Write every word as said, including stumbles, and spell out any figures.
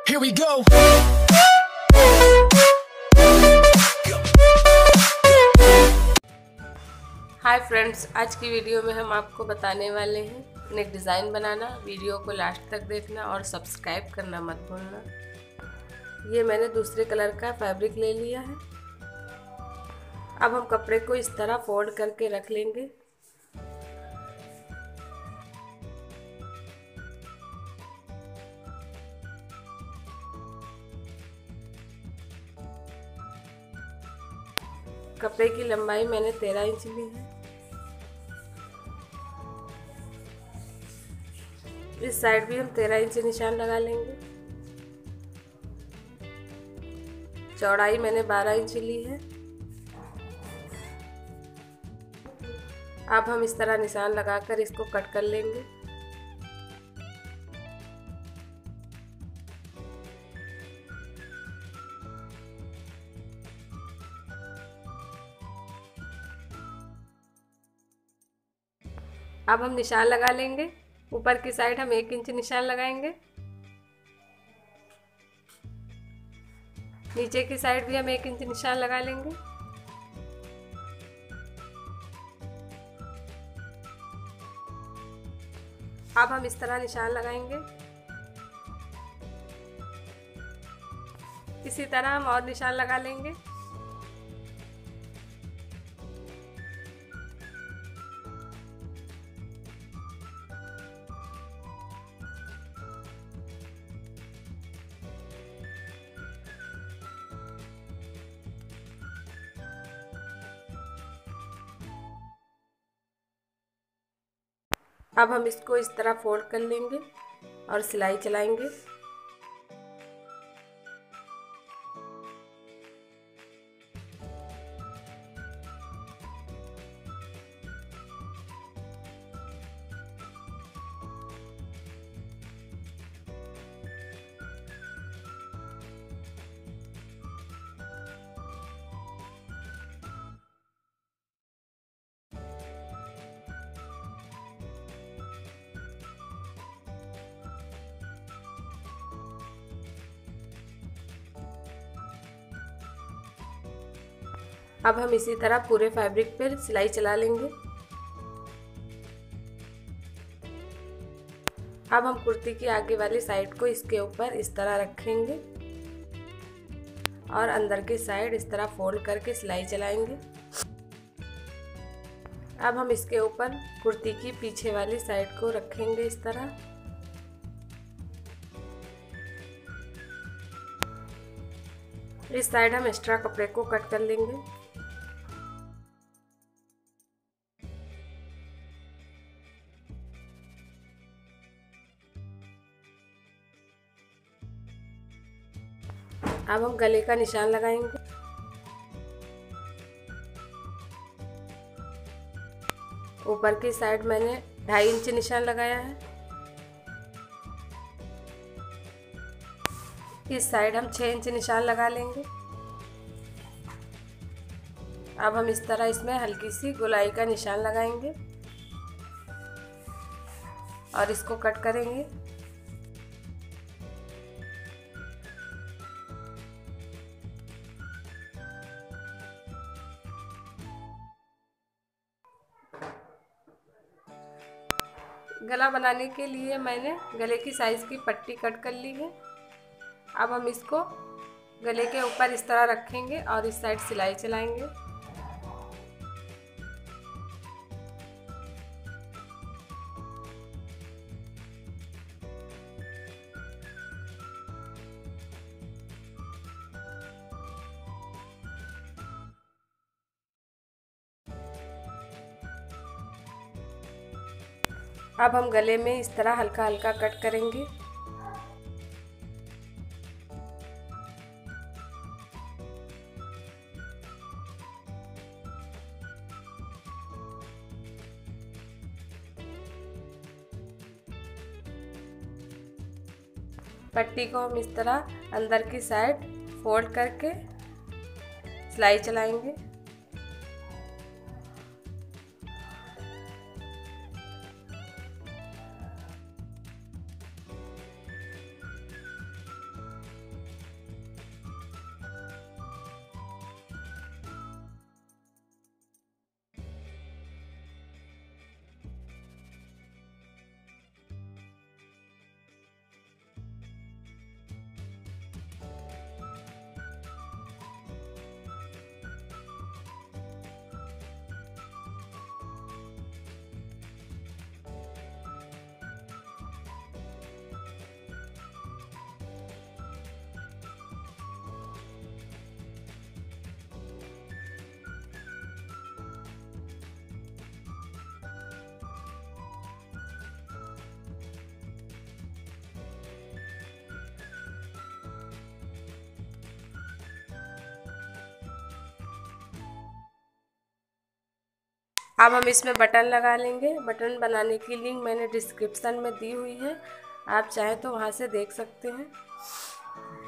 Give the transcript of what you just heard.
Here we go. Hi friends, आज की video में हम आपको बताने वाले हैं नेक डिज़ाइन बनाना। वीडियो को लास्ट तक देखना और सब्सक्राइब करना मत भूलना। ये मैंने दूसरे कलर का फैब्रिक ले लिया है। अब हम कपड़े को इस तरह फोल्ड करके रख लेंगे। कपड़े की लंबाई मैंने तेरह इंच ली है। इस साइड भी हम तेरह इंच निशान लगा लेंगे। चौड़ाई मैंने बारह इंच ली है। अब हम इस तरह निशान लगाकर इसको कट कर लेंगे। अब हम निशान लगा लेंगे। ऊपर की साइड हम एक इंच निशान लगाएंगे। नीचे की साइड भी हम एक इंच निशान लगा लेंगे। अब हम इस तरह निशान लगाएंगे। इसी तरह हम और निशान लगा लेंगे। अब हम इसको इस तरह फोल्ड कर लेंगे और सिलाई चलाएंगे। अब हम इसी तरह पूरे फैब्रिक पर सिलाई चला लेंगे। अब हम कुर्ती की आगे वाली साइड को इसके ऊपर इस तरह रखेंगे और अंदर की साइड इस तरह फोल्ड करके सिलाई चलाएंगे। अब हम इसके ऊपर कुर्ती की पीछे वाली साइड को रखेंगे इस तरह। इस साइड हम एक्स्ट्रा कपड़े को कट कर लेंगे। अब हम गले का निशान लगाएंगे। ऊपर की साइड मैंने ढाई इंच निशान लगाया है। इस साइड हम छः इंच निशान लगा लेंगे। अब हम इस तरह इसमें हल्की सी गोलाई का निशान लगाएंगे और इसको कट करेंगे। गला बनाने के लिए मैंने गले की साइज़ की पट्टी कट कर ली है। अब हम इसको गले के ऊपर इस तरह रखेंगे और इस साइड सिलाई चलाएंगे। अब हम गले में इस तरह हल्का हल्का कट करेंगे। पट्टी को हम इस तरह अंदर की साइड फोल्ड करके सिलाई चलाएंगे। अब हम इसमें बटन लगा लेंगे। बटन बनाने की लिंक मैंने डिस्क्रिप्शन में दी हुई है, आप चाहें तो वहाँ से देख सकते हैं।